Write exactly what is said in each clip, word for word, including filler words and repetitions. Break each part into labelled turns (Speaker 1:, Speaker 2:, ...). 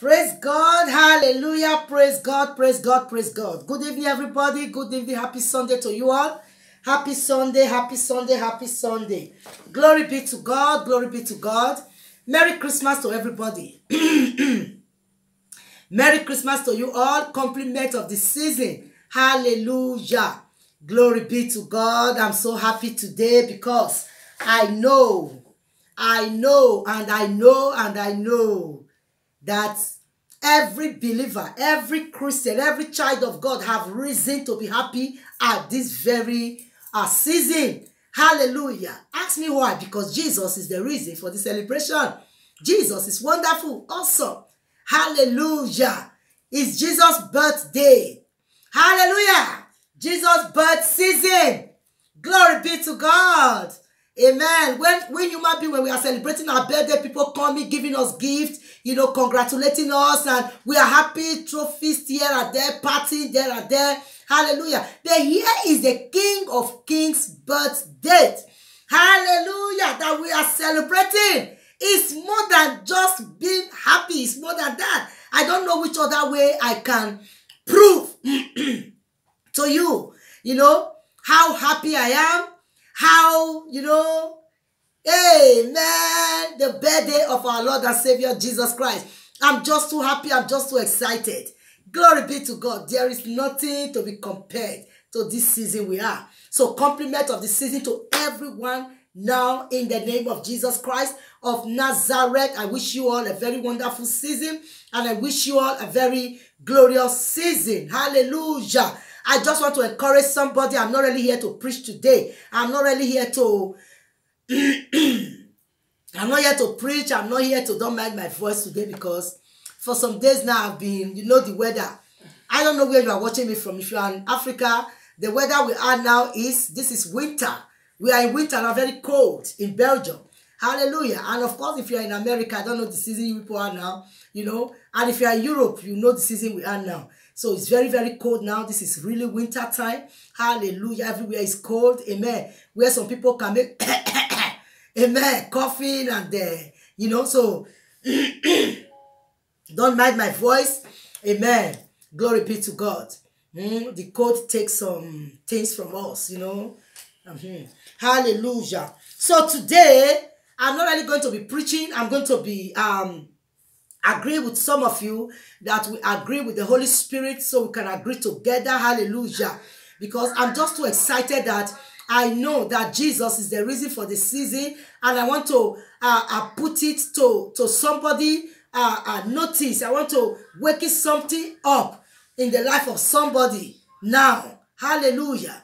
Speaker 1: Praise God, hallelujah, praise God, praise God, praise God. Good evening, everybody. Good evening, happy Sunday to you all. Happy Sunday, happy Sunday, happy Sunday. Glory be to God, glory be to God. Merry Christmas to everybody. Merry Christmas to you all. Compliment of the season. Hallelujah. Glory be to God. I'm so happy today because I know, I know, and I know, and I know that every believer, every Christian, every child of God have reason to be happy at this very uh, season. Hallelujah. Ask me why. Because Jesus is the reason for the celebration. Jesus is wonderful, awesome. Hallelujah. It's Jesus' birthday. Hallelujah. Jesus' birth season. Glory be to God. Amen. When, when human beings, when we are celebrating our birthday, people coming, giving us gifts, you know, congratulating us, and we are happy, trophies here and there, partying there and there. Hallelujah. But here is the King of Kings' birthday. Hallelujah. That we are celebrating. It's more than just being happy. It's more than that. I don't know which other way I can prove to you, you know, how happy I am. How, you know, amen, the birthday of our Lord and Savior Jesus Christ. I'm just too happy. I'm just too excited. Glory be to God. There is nothing to be compared to this season we are. So compliment of the season to everyone now in the name of Jesus Christ of Nazareth. I wish you all a very wonderful season, and I wish you all a very glorious season. Hallelujah. I just want to encourage somebody. I'm not really here to preach today. I'm not really here to... I'm not here to preach. I'm not here to don't mind my voice today because for some days now I've been, you know, the weather. I don't know where you are watching me from. If you are in Africa, the weather we are now is, this is winter. We are in winter and very cold in Belgium. Hallelujah. And of course, if you are in America, I don't know the season you people are now, you know. And if you are in Europe, you know the season we are now. So it's very, very cold now. This is really winter time. Hallelujah. Everywhere is cold. Amen. Where some people can make, amen, coughing and, uh, you know, so don't mind my voice. Amen. Glory be to God. Mm, the cold takes some things from us, you know. Mm-hmm. Hallelujah. So today, I'm not really going to be preaching. I'm going to be... um. agree with some of you that we agree with the Holy Spirit so we can agree together. Hallelujah. Because I'm just too excited that I know that Jesus is the reason for the season, and I want to uh, uh, put it to, to somebody, uh, uh, notice. I want to wake something up in the life of somebody now. Hallelujah.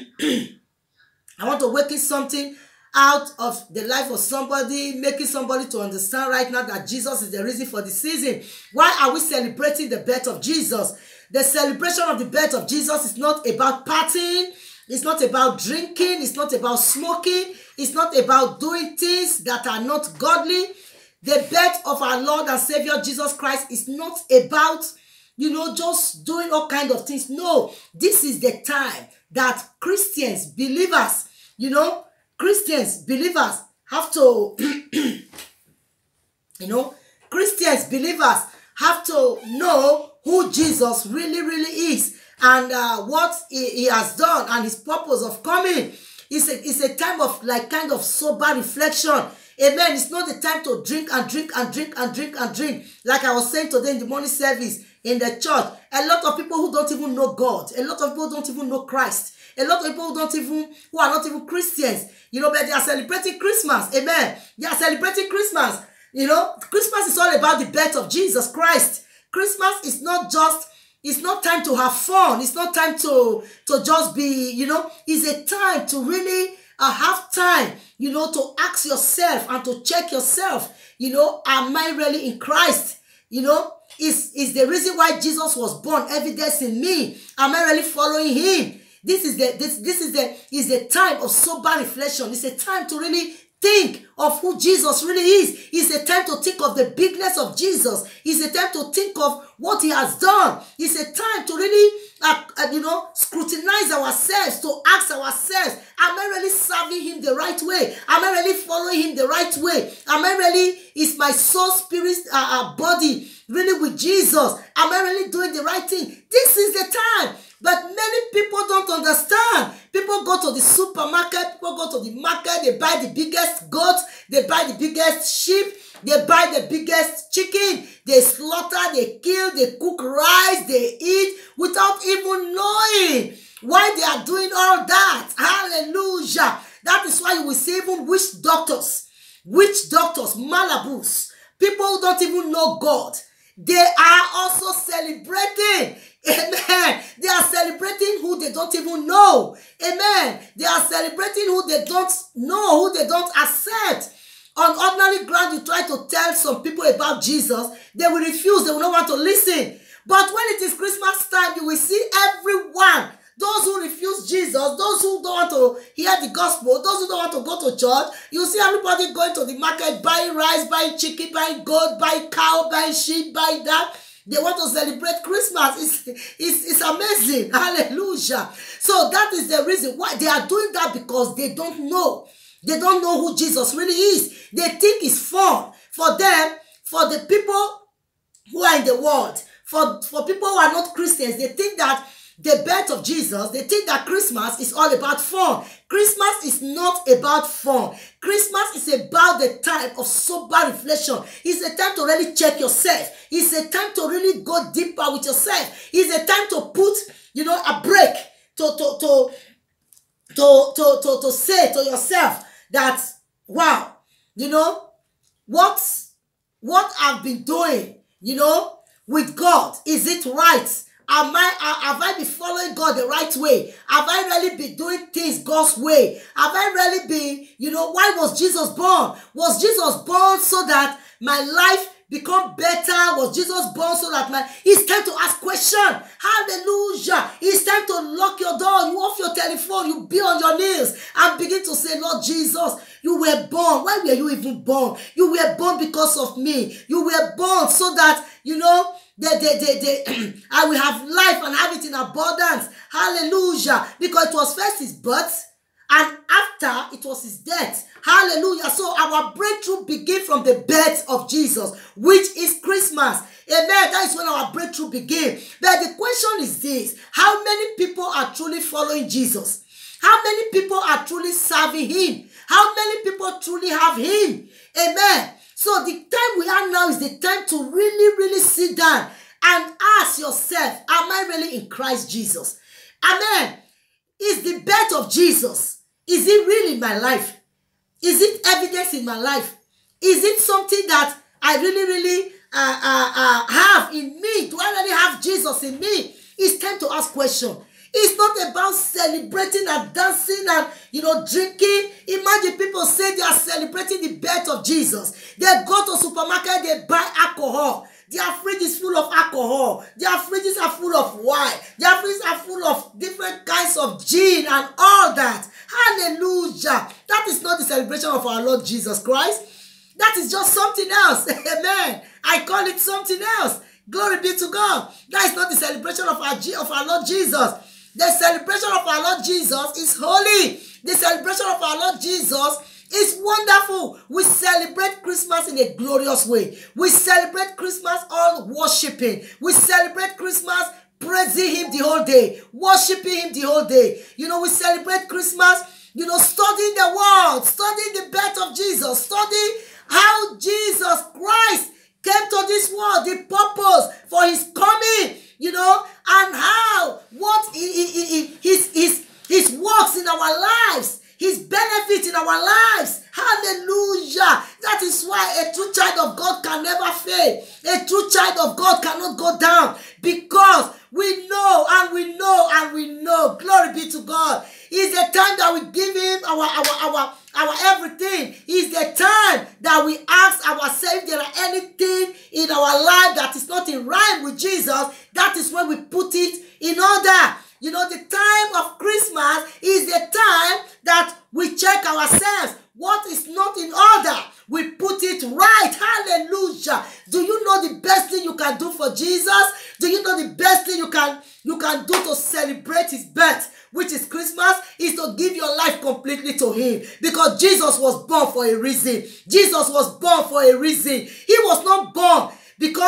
Speaker 1: I want to wake something out of the life of somebody, making somebody to understand right now that Jesus is the reason for the season. Why are we celebrating the birth of Jesus? The celebration of the birth of Jesus is not about partying. It's not about drinking. It's not about smoking. It's not about doing things that are not godly. The birth of our Lord and Savior Jesus Christ is not about, you know, just doing all kinds of things. No, this is the time that Christians, believers, you know, Christians, believers have to, you know, Christians, believers have to know who Jesus really, really is, and uh, what he, he has done and his purpose of coming. It's a, it's a time of like kind of sober reflection. Amen. It's not the time to drink and drink and drink and drink and drink. Like I was saying today in the morning service in the church, a lot of people who don't even know God, a lot of people don't even know Christ, a lot of people who don't even, who are not even Christians, you know, but they are celebrating Christmas. Amen. They are celebrating Christmas. You know, Christmas is all about the birth of Jesus Christ. Christmas is not just, it's not time to have fun. It's not time to, to just be, you know, it's a time to really uh, have time, you know, to ask yourself and to check yourself, you know, am I really in Christ? You know, is, is the reason why Jesus was born evidence in me? Am I really following him? This is the this this is the is the time of sober reflection. It's a time to really think of who Jesus really is. It's a time to think of the bigness of Jesus. It's a time to think of what he has done. It's a time to really, uh, uh, you know, scrutinize ourselves, to ask ourselves, am I really serving him the right way? Am I really following him the right way? Am I really, is my soul, spirit, uh, uh, body really with Jesus? Am I really doing the right thing? This is the time. But many people don't understand. People go to the supermarket, people go to the market, they buy the biggest goat, they buy the biggest sheep, they buy the biggest chicken, they slaughter, they kill, they cook rice, they eat without even knowing why they are doing all that. Hallelujah. That is why you will see even witch doctors, witch doctors, malabus, people who don't even know God. They are also celebrating. Amen. They are celebrating who they don't even know. Amen. They are celebrating who they don't know, who they don't accept. On ordinary ground, you try to tell some people about Jesus, they will refuse, they will not want to listen. But when it is Christmas time, you will see everyone, those who refuse Jesus, those who don't want to hear the gospel, those who don't want to go to church, you see everybody going to the market, buying rice, buying chicken, buying goat, buying cow, buying sheep, buying that. They want to celebrate Christmas. It's, it's, it's amazing. Hallelujah. So that is the reason why they are doing that, because they don't know. They don't know who Jesus really is. They think it's fun for them, for the people who are in the world, for, for people who are not Christians. They think that the birth of Jesus, they think that Christmas is all about fun. Christmas is not about fun. Christmas is about the time of sober reflection. It's a time to really check yourself. It's a time to really go deeper with yourself. It's a time to put, you know, a break, to, to, to, to, to, to, to say to yourself that, wow, you know, what, what I've been doing, you know, with God, is it right? Am I, have I been following God the right way? Have I really been doing things God's way? Have I really been, you know, why was Jesus born? Was Jesus born so that my life become better? Was Jesus born so that my... It's time to ask questions. Hallelujah. It's time to lock your door. You off your telephone. You be on your knees and begin to say, Lord Jesus, you were born. Why were you even born? You were born because of me. You were born so that, you know, They, they, they, they, I will have life and have it in abundance. Hallelujah. Because it was first his birth, and after it was his death. Hallelujah. So our breakthrough begins from the birth of Jesus, which is Christmas. Amen. That is when our breakthrough begins. But the question is this: how many people are truly following Jesus? How many people are truly serving him? How many people truly have him? Amen. So the time we are now is the time to really, really sit down and ask yourself, am I really in Christ Jesus? Amen. Is the birth of Jesus, is it really in my life? Is it evidence in my life? Is it something that I really, really uh, uh, uh, have in me? Do I really have Jesus in me? It's time to ask questions. It's not about celebrating and dancing and, you know, drinking. Imagine people say they are celebrating the birth of Jesus. They go to supermarket, they buy alcohol. Their fridge is full of alcohol. Their fridges are full of wine. Their fridges are full of different kinds of gin and all that. Hallelujah. That is not the celebration of our Lord Jesus Christ. That is just something else. Amen. I call it something else. Glory be to God. That is not the celebration of our, of our Lord Jesus. The celebration of our Lord Jesus is holy. The celebration of our Lord Jesus is wonderful. We celebrate Christmas in a glorious way. We celebrate Christmas all worshiping. We celebrate Christmas praising him the whole day, worshiping him the whole day. You know, we celebrate Christmas, you know, studying the word, studying the birth of Jesus, studying how Jesus Christ came to this world, the purpose for his coming, you know, and how, what he, he, he, his, his, his works in our lives, his benefits in our lives. Hallelujah. That is why a true child of God can never fail. A true child of God cannot go down, because we know and we know and we know. Glory be to God. It's the time that we give him our, our, our, our everything. It's the time that we ask ourselves if there are anything in our life that is not in rhyme with Jesus. That is when we put it in order. You know, the time of Christmas is the time that we check ourselves. What is not in order, we put it right. Hallelujah. Do you know the best thing you can do for Jesus? Do you know the best thing you can, you can do to celebrate his birth, which is Christmas, is to give your life completely to him. Because Jesus was born for a reason. Jesus was born for a reason. He was not born because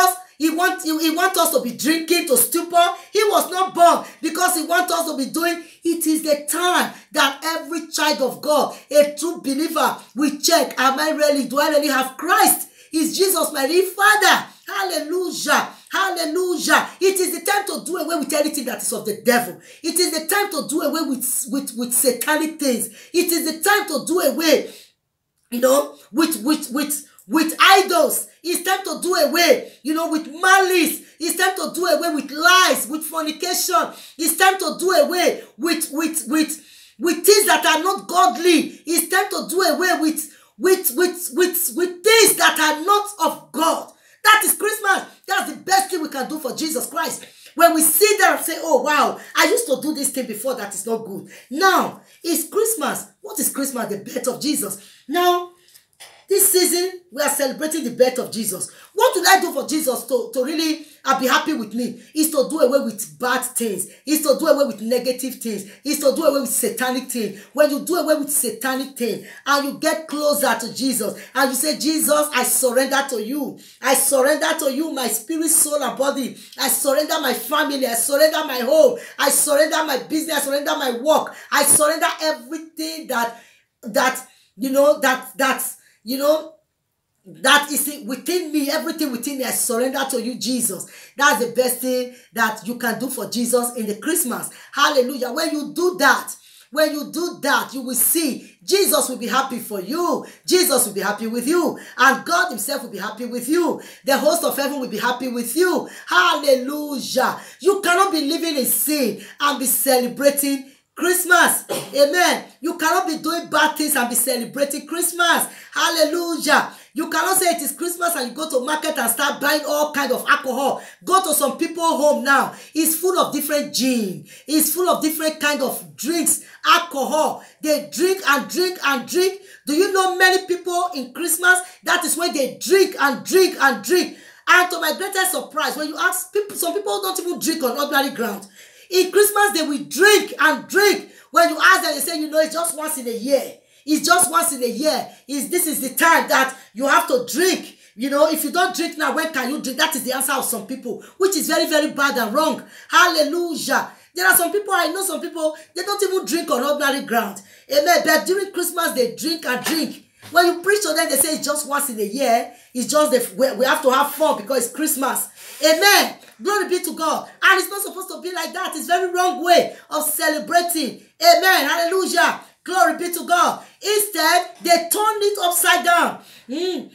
Speaker 1: he wants he, he want us to be drinking to stupor. He was not born because he wants us to be doing. It is the time that every child of God, a true believer, will check, am I really, do I really have Christ? Is Jesus my real father? Hallelujah. Hallelujah. It is the time to do away with anything that is of the devil. It is the time to do away with, with, with satanic things. It is the time to do away, you know, with, with, with, with idols. It's time to do away, you know, with malice. It's time to do away with lies, with fornication. It's time to do away with, with, with, with things that are not godly. It's time to do away with, with, with, with, with things that are not of God. That is Christmas. That's the best thing we can do for Jesus Christ. When we sit there and say, oh, wow, I used to do this thing before that is not good. Now, it's Christmas. What is Christmas? The birth of Jesus. Now, this season, we are celebrating the birth of Jesus. What did I do for Jesus to, to really uh, be happy with me? Is to do away with bad things. Is to do away with negative things. Is to do away with satanic things. When you do away with satanic things and you get closer to Jesus and you say, Jesus, I surrender to you. I surrender to you my spirit, soul, and body. I surrender my family. I surrender my home. I surrender my business. I surrender my work. I surrender everything that, that you know, that, that's, you know, that is within me, everything within me, I surrender to you, Jesus. That's the best thing that you can do for Jesus in the Christmas. Hallelujah. When you do that, when you do that, you will see Jesus will be happy for you. Jesus will be happy with you. And God himself will be happy with you. The host of heaven will be happy with you. Hallelujah. You cannot be living in sin and be celebrating Christmas. Amen. You cannot be doing bad things and be celebrating Christmas. Hallelujah. You cannot say it is Christmas and you go to market and start buying all kind of alcohol. Go to some people home now. It's full of different gin. It's full of different kind of drinks, alcohol. They drink and drink and drink. Do you know many people in Christmas, that is when they drink and drink and drink. And to my greatest surprise, when you ask people, some people don't even drink on ordinary ground. In Christmas, they will drink and drink. When you ask them, they say, you know, it's just once in a year. It's just once in a year. It's, this is the time that you have to drink. You know, if you don't drink now, when can you drink? That is the answer of some people, which is very, very bad and wrong. Hallelujah. There are some people, I know some people, they don't even drink on ordinary ground. Amen. But during Christmas, they drink and drink. When you preach to them, they say it's just once in a year. It's just the, we have to have fun because it's Christmas. Amen. Glory be to God. And it's not supposed to be like that. It's very wrong way of celebrating. Amen. Hallelujah. Glory be to God. Instead, they turned it upside down. Mm.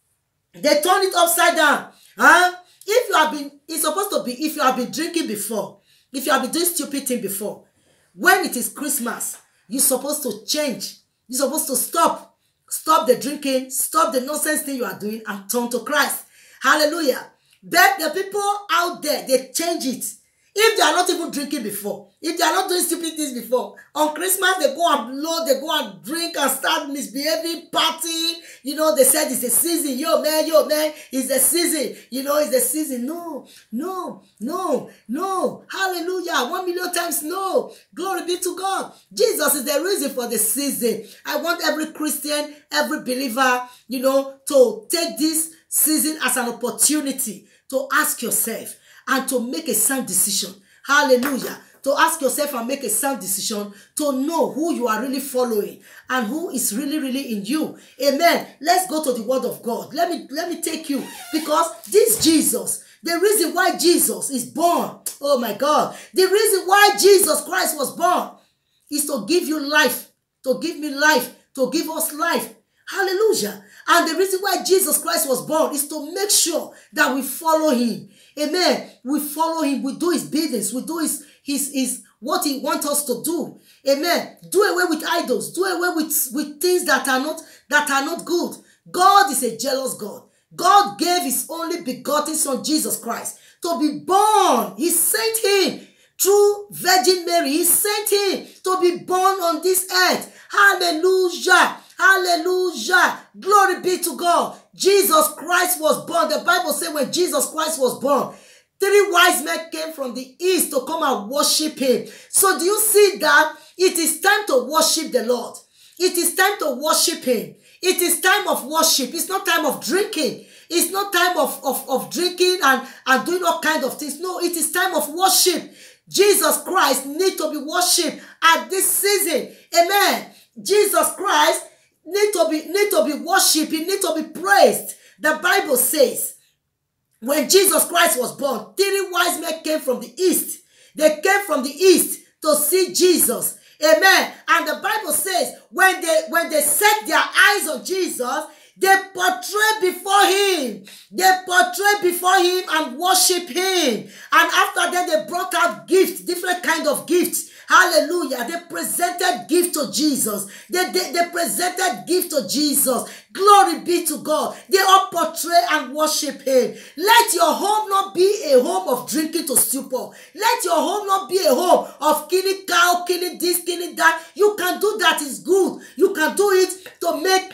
Speaker 1: They turned it upside down. Huh? If you have been, it's supposed to be, if you have been drinking before, if you have been doing stupid thing before, when it is Christmas, you're supposed to change. You're supposed to stop. Stop the drinking, stop the nonsense thing you are doing, and turn to Christ. Hallelujah. But the people out there, they change it. If they are not even drinking before, if they are not doing stupid things before, on Christmas, they go and blow, they go and drink and start misbehaving, party. You know, they said it's the season. Yo, man, yo, man, it's the season. You know, it's the season. No, no, no, no. Hallelujah. One million times no. Glory be to God. Jesus is the reason for the season. I want every Christian, every believer, you know, to take this season as an opportunity to ask yourself and to make a sound decision. Hallelujah. To ask yourself and make a sound decision to know who you are really following and who is really, really in you. Amen. Let's go to the word of God. Let me, let me take you, because this Jesus, the reason why Jesus is born, oh my God, the reason why Jesus Christ was born is to give you life, to give me life, to give us life. Hallelujah. And the reason why Jesus Christ was born is to make sure that we follow him. Amen. We follow him. We do his business. We do his, his, his, what he wants us to do. Amen. Do away with idols. Do away with, with things that are not, that are not good. God is a jealous God. God gave his only begotten son, Jesus Christ, to be born. He sent him through Virgin Mary. He sent him to be born on this earth. Hallelujah. Hallelujah. Glory be to God. Jesus Christ was born. The Bible says when Jesus Christ was born, three wise men came from the east to come and worship him. So do you see that it is time to worship the Lord? It is time to worship him. It is time of worship. It's not time of drinking. It's not time of, of, of drinking and, and doing all kinds of things. No, it is time of worship. Jesus Christ needs to be worshipped at this season. Amen. Jesus Christ need to be, need to be worshipped. He needs to be praised. The Bible says, when Jesus Christ was born, three wise men came from the east. They came from the east to see Jesus. Amen. And the Bible says, when they, when they set their eyes on Jesus, they portray before him. They portray before him and worship him. And after that, they brought out gifts, different kind of gifts. Hallelujah. They presented gift to Jesus. They, they, they presented gift to Jesus. Glory be to God. They all portray and worship him. Let your home not be a home of drinking to stupor. Let your home not be a home of killing cow, killing this, killing that. You can do that. It's good. You can do it to make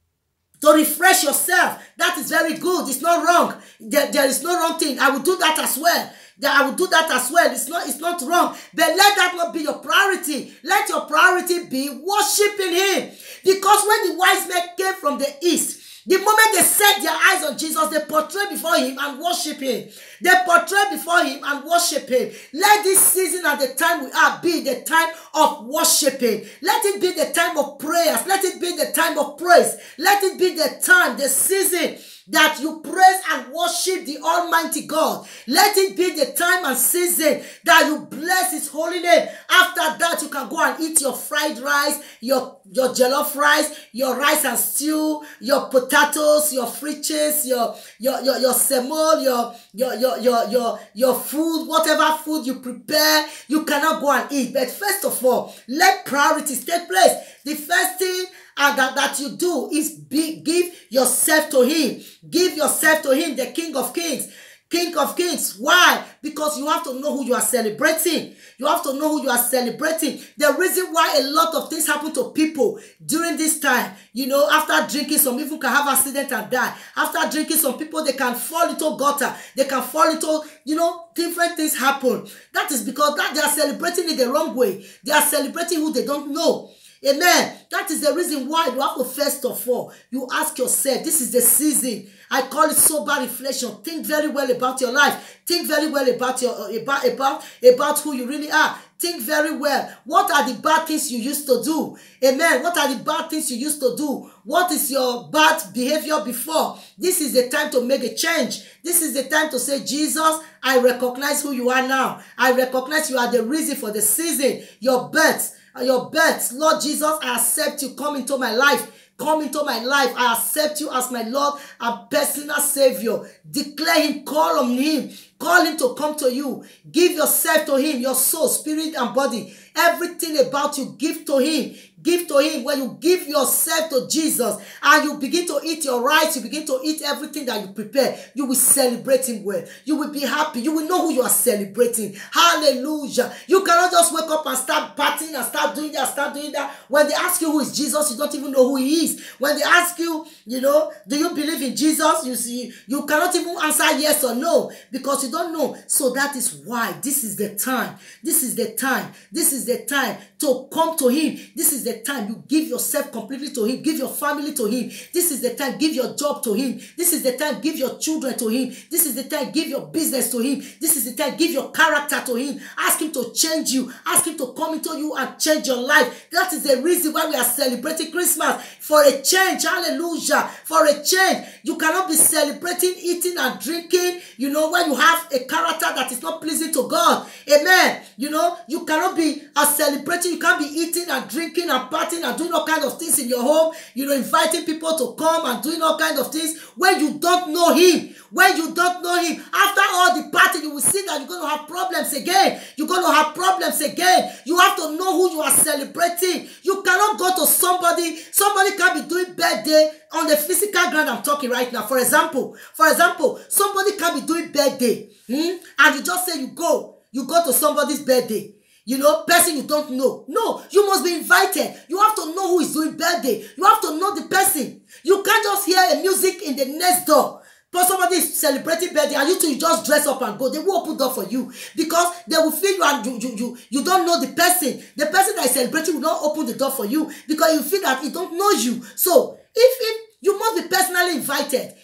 Speaker 1: to refresh yourself. That is very good. It's not wrong. There, there is no wrong thing. I will do that as well. That I will do that as well. It's not, it's not wrong. But let that not be your priority. Let your priority be worshiping him. Because when the wise men came from the east, the moment they set their eyes on Jesus, they portray before him and worship him. They portray before him and worship him. Let this season and the time we are be the time of worshiping. Let it be the time of prayers. Let it be the time of praise. Let it be the time, the season that you praise and worship the Almighty God. Let it be the time and season that you bless his holy name. After that, you can go and eat your fried rice, your, your jollof rice, your rice and stew, your potatoes, your fritters, your your your, your semol, your your, your your your your food, whatever food you prepare, you cannot go and eat. But first of all, let priorities take place. The first thing and that, that you do is be, give yourself to him. Give yourself to him, the King of Kings. King of Kings. Why? Because you have to know who you are celebrating. You have to know who you are celebrating. The reason why a lot of things happen to people during this time, you know, after drinking, some people can have accident and die. After drinking, some people, they can fall into gutter. They can fall into, you know, different things happen. That is because that they are celebrating it the wrong way. They are celebrating who they don't know. Amen. That is the reason why you have to first of all, you ask yourself, this is the season. I call it sober reflection. Think very well about your life. Think very well about your about about about who you really are. Think very well. What are the bad things you used to do? Amen. What are the bad things you used to do? What is your bad behavior before? This is the time to make a change. This is the time to say, Jesus, I recognize who you are now. I recognize you are the reason for the season, your birth. Your birth, Lord Jesus, I accept you. Come into my life. Come into my life. I accept you as my Lord and personal Savior. Declare him. Call on him. Call him to come to you. Give yourself to him. Your soul, spirit, and body. Everything about you, give to him. Give to him. When you give yourself to Jesus and you begin to eat your rice, you begin to eat everything that you prepare, you will celebrate him well. You will be happy. You will know who you are celebrating. Hallelujah. You cannot just wake up and start partying and start doing that, start doing that. When they ask you who is Jesus, you don't even know who he is. When they ask you, you know, do you believe in Jesus? You see, you cannot even answer yes or no because you don't know. So that is why this is the time. This is the time. This is the time to come to him. This is the time you give yourself completely to him. Give your family to him. This is the time give your job to him. This is the time give your children to him. This is the time give your business to him. This is the time give your character to him. Ask him to change you. Ask him to come into you and change your life. That is the reason why we are celebrating Christmas. For a change. Hallelujah. For a change. You cannot be celebrating eating and drinking, you know, when you have a character that is not pleasing to God. Amen. You know, you cannot be a celebrating. You can't be eating and drinking and partying and doing all kinds of things in your home, you know, inviting people to come and doing all kinds of things when you don't know him. When you don't know him, after all the party, you will see that you're going to have problems again. You're going to have problems again. You have to know who you are celebrating. You cannot go to somebody. Somebody can be doing birthday on the physical ground I'm talking right now. For example, for example, somebody can be doing birthday, hmm? and you just say you go. You go to somebody's birthday. You know, person you don't know. No, you must be invited. You have to know who is doing birthday. You have to know the person. You can't just hear a music in the next door. But somebody is celebrating birthday and you two, you just dress up and go. They will open door for you because they will feel you and you, you, you, you don't know the person. The person that is celebrating will not open the door for you because you feel that he don't know you. So, if, if you must be personally invited.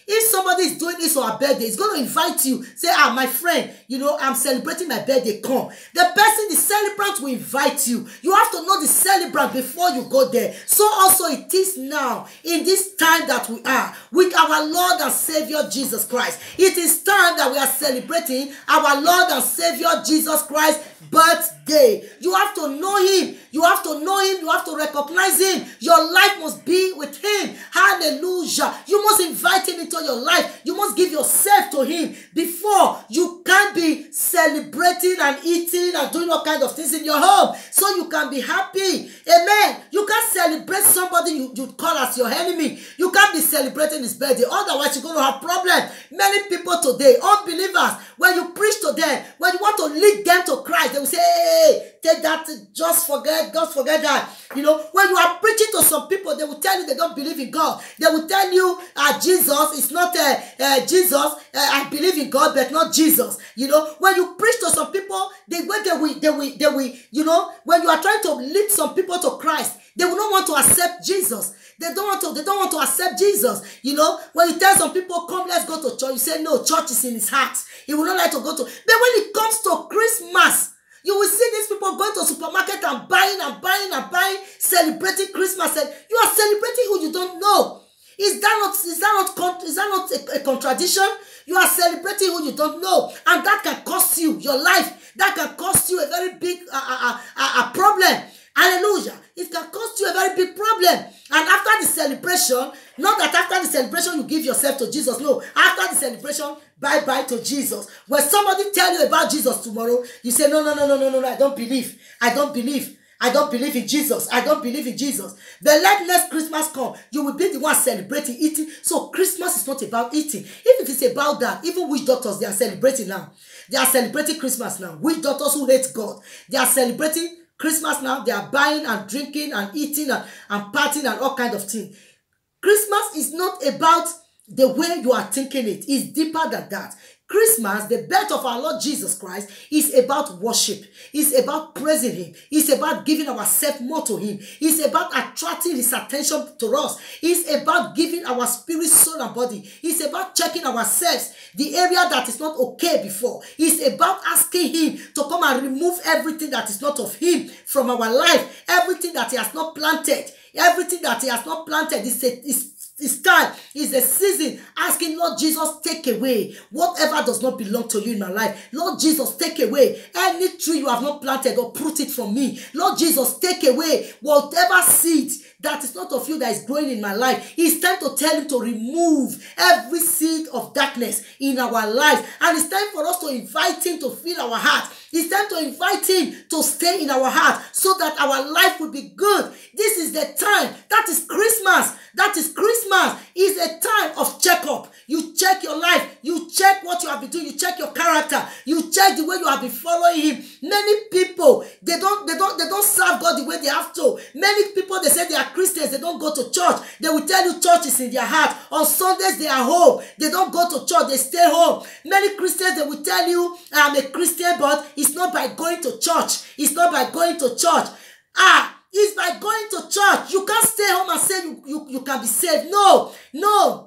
Speaker 1: If somebody is doing this for a birthday, it's going to invite you. Say, ah, my friend, you know, I'm celebrating my birthday. Come. The person, the celebrant will invite you. You have to know the celebrant before you go there. So also it is now, in this time that we are, with our Lord and Savior Jesus Christ. It is time that we are celebrating our Lord and Savior Jesus Christ's birthday. You have to know him. You have to know him. You have to recognize him. Your life must be with him. Hallelujah. You must invite him into your life. You must give yourself to him before you can be celebrating and eating and doing all kinds of things in your home, so you can be happy. Amen. You can't celebrate somebody you, you call as your enemy. You can't be celebrating his birthday. Otherwise, you're going to have problems. Many people today, unbelievers, when you preach to them, when you want to lead them to Christ, they will say, hey, take that, just forget, just forget that. You know, when you are preaching to some people, they will tell you they don't believe in God. They will tell you, uh, Jesus is not uh, uh, Jesus. Uh, I believe in God, but not Jesus. You know, when you preach to some people, they when they will, they will, they will, you know, when you are trying to lead some people to Christ, they will not want to accept Jesus. They don't want to, they don't want to accept Jesus. You know, when you tell some people, come, let's go to church, you say, no, church is in his heart. He will not like to go to. But when it comes to Christmas, you will see these people going to supermarket and buying and buying and buying, celebrating Christmas. And you are celebrating who you don't know. Is that not, is that not, is that not a, a contradiction? You are celebrating who you don't know. And that can cost you your life. That can cost you a very big uh, uh, uh, uh, problem. Hallelujah. It can cost you a very big problem. And after the celebration, not that after the celebration you give yourself to Jesus. No. After the celebration, bye-bye to Jesus. When somebody tell you about Jesus tomorrow, you say, no, no, no, no, no, no, no, I don't believe. I don't believe. I don't believe in Jesus. I don't believe in Jesus. Then let next Christmas come. You will be the one celebrating, eating. So Christmas is not about eating. If it is about that, even witch doctors, they are celebrating now. They are celebrating Christmas now. Witch doctors who hate God, they are celebrating Christmas now. They are buying and drinking and eating and, and partying and all kinds of things. Christmas is not about the way you are thinking it. It's deeper than that. Christmas, the birth of our Lord Jesus Christ, is about worship. It's about praising him. It's about giving ourselves more to him. It's about attracting his attention to us. It's about giving our spirit, soul, and body. It's about checking ourselves, the area that is not okay before. It's about asking him to come and remove everything that is not of him from our life. Everything that he has not planted. Everything that he has not planted is a, is It's time, it's a season, asking Lord Jesus, take away whatever does not belong to you in my life. Lord Jesus, take away any tree you have not planted or uproot it from me. Lord Jesus, take away whatever seed that is not of you that is growing in my life. It's time to tell him to remove every seed of darkness in our lives. And it's time for us to invite him to fill our heart. It's time to invite him to stay in our heart so that our life will be good. This is the time. That is Christmas. That is Christmas. It's a time of checkup. You check your life. You check what you have been doing. You check your character. You check the way you have been following him. Many people, they don't, they don't, they don't serve God the way they have to. Many people, they say they are Christians. They don't go to church. They will tell you church is in their heart. On Sundays, they are home. They don't go to church. They stay home. Many Christians, they will tell you, I'm a Christian, but it's not by going to church. It's not by going to church. Ah, it's by going to church. You can't stay home and say you, you, you can be saved. No, no.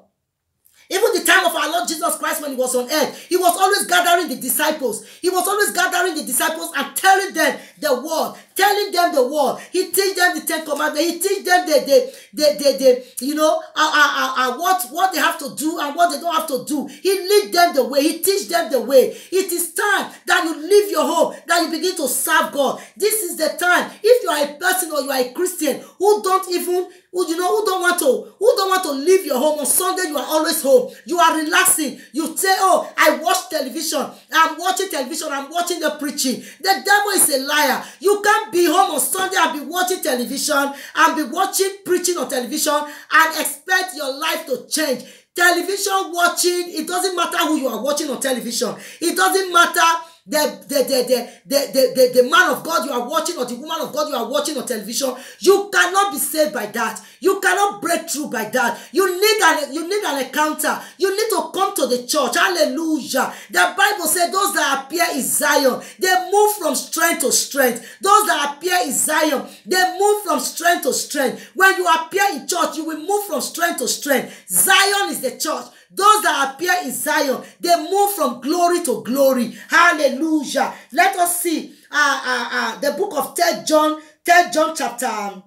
Speaker 1: Even the time of our Lord Jesus Christ when he was on earth, he was always gathering the disciples. He was always gathering the disciples and telling them the word. Telling them the word. He teach them the Ten Commandments. He teach them the, the, the, the, the you know, uh, uh, uh, what, what they have to do and what they don't have to do. He lead them the way. He teach them the way. It is time that you leave your home, that you begin to serve God. This is the time. If you are a person or you are a Christian who don't even, who you know, who don't want to, who don't want to leave your home on Sunday, you are always home. You are relaxing. You say, oh, I watch television. I'm watching television. I'm watching the preaching. The devil is a liar. You can't be home on Sunday and be watching television and be watching preaching on television and expect your life to change. Television watching, it doesn't matter who you are watching on television. It doesn't matter the, the, the, the, the, the, the man of God you are watching or the woman of God you are watching on television. You cannot be saved by that. You cannot break through by that. You need an, you need an encounter. You need to come to the church. Hallelujah. The Bible said those that appear in Zion, they move from strength to strength. Those that appear in Zion, they move from strength to strength. When you appear in church, you will move from strength to strength. Zion is the church. Those that appear in Zion, they move from glory to glory. Hallelujah. Let us see uh, uh, uh, the book of third John, third John chapter,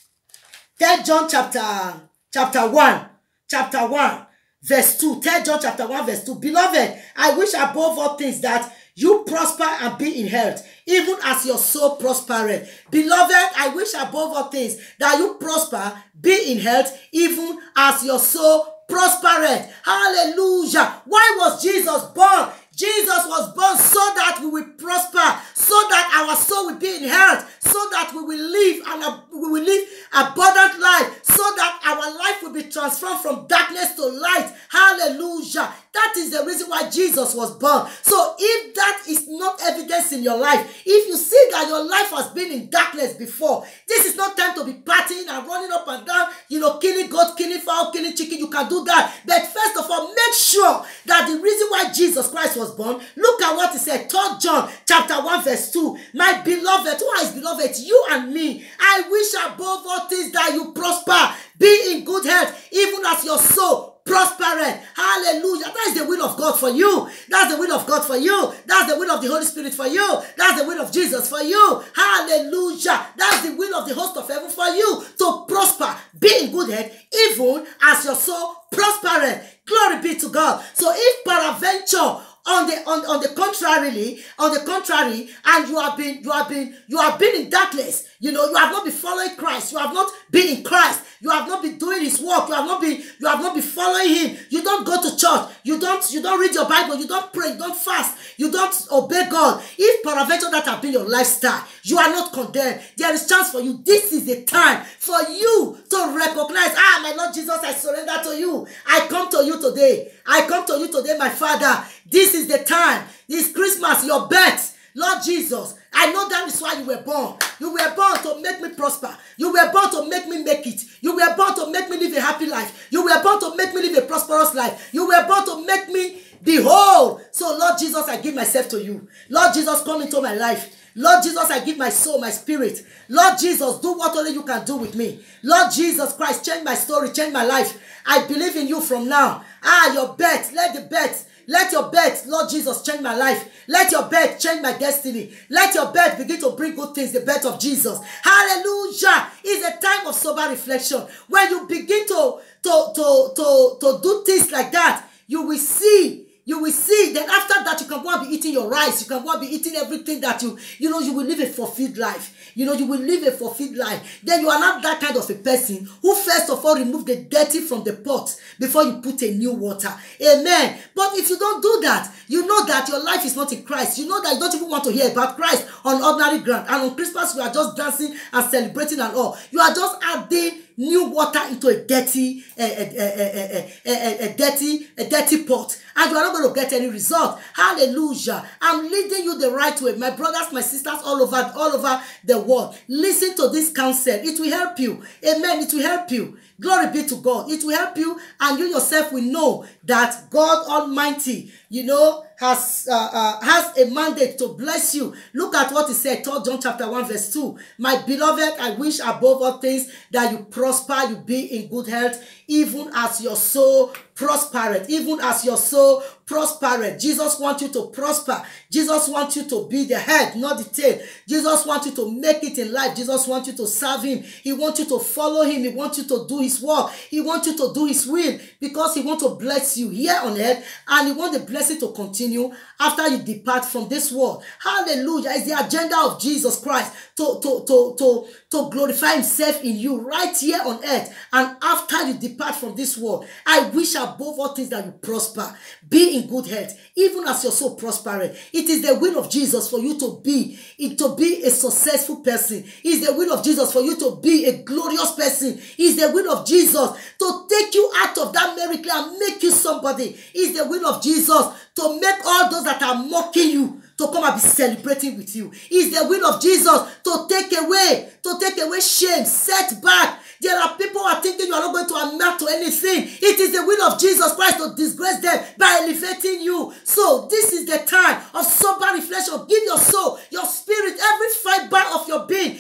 Speaker 1: third John chapter, chapter one, chapter one, verse two. third John chapter one, verse two. Beloved, I wish above all things that you prosper and be in health, even as your soul prospereth. Beloved, I wish above all things that you prosper, be in health, even as your soul prospereth. Hallelujah. Why was Jesus born? Jesus was born so that we will prosper, so that our soul will be in health, so that we will live and uh, we will live abundant life, so that our life will be transformed from darkness to light. Hallelujah. That is the reason why Jesus was born. So if that is not evidence in your life, if you see that your life has been in darkness before, this is not time to be partying and running up and down, you know, killing goat, killing fowl, killing chicken. You can do that. But first of all, make sure that the reason why Jesus Christ was born, look at what he said, third John chapter one verse two. My beloved, who is beloved? You and me. I wish above all things that you prosper, be in good health, even as your soul prospereth. Hallelujah. That is the will of God for you. That's the will of God for you. That's the will of the Holy Spirit for you. That's the will of Jesus for you. Hallelujah. That's the will of the host of heaven for you, to prosper, be in good health, even as your soul prospereth. Glory be to God. So if peradventure on the on, on the contrary, on the contrary, and you have been you have been you have been in darkness, you know, you have not been following Christ, you have not been in Christ, you have not been doing his work, you have not been you have not been following him, you don't go to church, you don't you don't read your Bible, you don't pray, you don't fast, you don't obey God. If peradventure that have been your lifestyle, you are not condemned. There is chance for you. This is the time for you to recognize, ah, my Lord Jesus, I surrender to you. I come to you today. I come to you today, my Father. This is the time. This Christmas, your birth. Lord Jesus, I know that is why you were born. You were born to make me prosper. You were born to make me make it. You were born to make me live a happy life. You were born to make me live a prosperous life. You were born to make me be whole. So, Lord Jesus, I give myself to you. Lord Jesus, come into my life. Lord Jesus, I give my soul, my spirit. Lord Jesus, do what only you can do with me. Lord Jesus Christ, change my story, change my life. I believe in you from now. Ah, your birth, let the birth, let your birth, Lord Jesus, change my life. Let your birth change my destiny. Let your birth begin to bring good things, the birth of Jesus. Hallelujah. It's a time of sober reflection. When you begin to, to, to, to, to do things like that, you will see You will see. Then after that, you can go and be eating your rice. You can go and be eating everything that you, you know, you will live a fulfilled life. You know, you will live a fulfilled life. Then you are not that kind of a person who first of all remove the dirty from the pot before you put a new water. Amen. But if you don't do that, you know that your life is not in Christ. You know that you don't even want to hear about Christ on ordinary ground. And on Christmas, you are just dancing and celebrating and all. You are just adding new water into a dirty, a, a, a, a, a, a, a dirty, a dirty pot, and you are not going to get any result. Hallelujah! I'm leading you the right way, my brothers, my sisters, all over, all over the world. Listen to this counsel; it will help you. Amen. It will help you. Glory be to God. It will help you, and you yourself will know that God Almighty, you know, has uh, uh, has a mandate to bless you. Look at what he said, third John chapter one verse two. My beloved, I wish above all things that you prosper, you be in good health, even as your soul prospereth, even as your soul prospereth. Jesus wants you to prosper. Jesus wants you to be the head, not the tail. Jesus wants you to make it in life. Jesus wants you to serve him. He wants you to follow him. He wants you to do his work. He wants you to do his will, because he wants to bless you here on earth, and he wants the blessing to continue after you depart from this world. Hallelujah. It's the agenda of Jesus Christ to, to, to, to, to glorify himself in you right here on earth, and after you depart from this world. I wish above all things that you prosper, be in good health, even as your soul prospereth. It is the will of Jesus for you to be, to be a successful person. It is the will of Jesus for you to be a glorious person. It is the will of Jesus to take you out of that merry clay and make you somebody. It is the will of Jesus to make all those that are mocking you to come and be celebrating with you. It is the will of Jesus to take away, to take away shame, setback. There are people who are thinking you are not going to amount to anything. It is the will of Jesus Christ to disgrace them by elevating you. So this is the time of sober reflection. Give your soul, your spirit, every fiber of your being. It is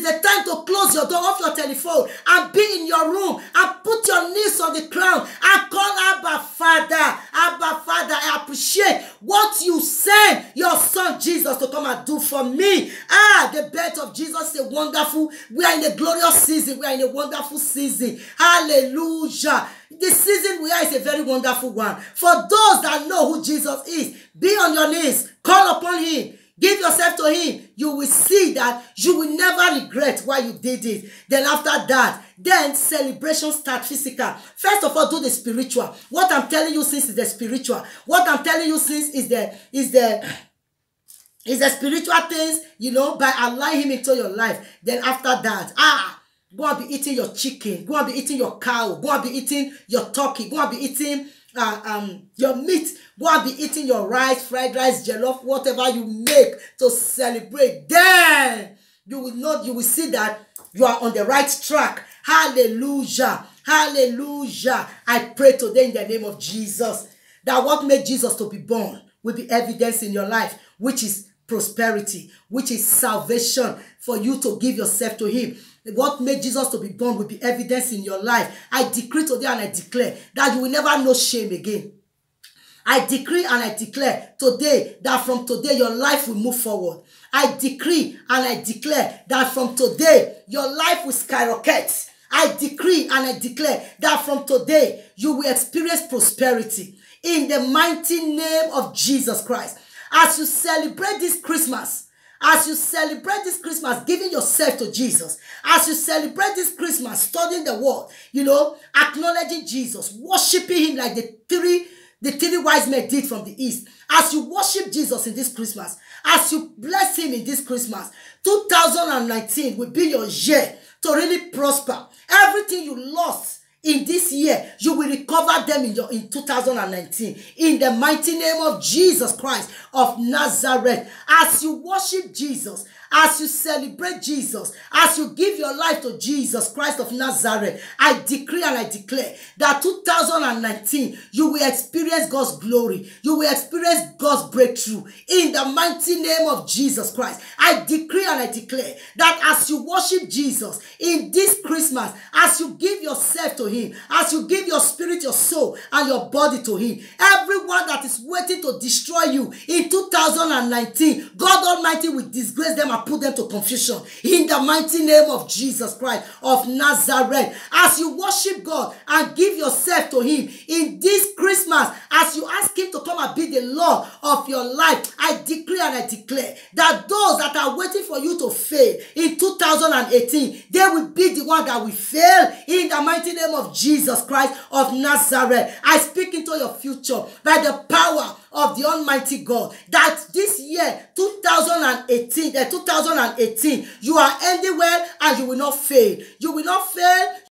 Speaker 1: is the time to close your door off your telephone and be in your room and put your knees on the ground and call Abba Father. Abba Father, I appreciate what you sent your son Jesus to come and do for me. Ah, the birth of Jesus is a wonderful, we are in a glorious season. We are in a wonderful season. Hallelujah. The season we are is a very wonderful one. For those that know who Jesus is, be on your knees, call upon him, give yourself to him. You will see that you will never regret why you did it. Then after that, then celebration start physical. First of all, do the spiritual. What I'm telling you since is the spiritual. What I'm telling you since is the is the is the spiritual things, you know, by allowing him into your life. Then after that, ah, go and be eating your chicken. Go and be eating your cow. Go and be eating your turkey. Go and be eating uh, um your meat. Go and be eating your rice, fried rice, jollof, whatever you make to celebrate. Then you will know, you will see that you are on the right track. Hallelujah. Hallelujah. I pray today in the name of Jesus that what made Jesus to be born will be evidence in your life, which is prosperity, which is salvation for you to give yourself to him. What made Jesus to be born will be evidence in your life. I decree today and I declare that you will never know shame again. I decree and I declare today that from today your life will move forward. I decree and I declare that from today your life will skyrocket. I decree and I declare that from today you will experience prosperity in the mighty name of Jesus Christ. As you celebrate this Christmas, as you celebrate this Christmas, giving yourself to Jesus, as you celebrate this Christmas, studying the word, you know, acknowledging Jesus, worshiping him like the three, the three wise men did from the east. As you worship Jesus in this Christmas, as you bless him in this Christmas, two thousand nineteen will be your year to really prosper. Everything you lost in this year, you will recover them in, your, in two thousand nineteen. In the mighty name of Jesus Christ of Nazareth. As you worship Jesus, as you celebrate Jesus, as you give your life to Jesus Christ of Nazareth, I decree and I declare that two thousand nineteen, you will experience God's glory. You will experience God's breakthrough. In the mighty name of Jesus Christ, I decree and I declare that as you worship Jesus in this Christmas, as you give yourself to him, as you give your spirit, your soul, and your body to him, everyone that is waiting to destroy you in two thousand nineteen, God Almighty will disgrace them and put them to confusion. In the mighty name of Jesus Christ of Nazareth, as you worship God and give yourself to him in this Christmas, as you ask him to come and be the Lord of your life, I decree and I declare that those that are waiting for you to fail in two thousand eighteen, they will be the one that will fail in the mighty name of Jesus Christ of Nazareth. I speak into your future by the power of the Almighty God, that this year, two thousand eighteen, uh, two thousand eighteen, you are ending well and you will not fail. You will not fail.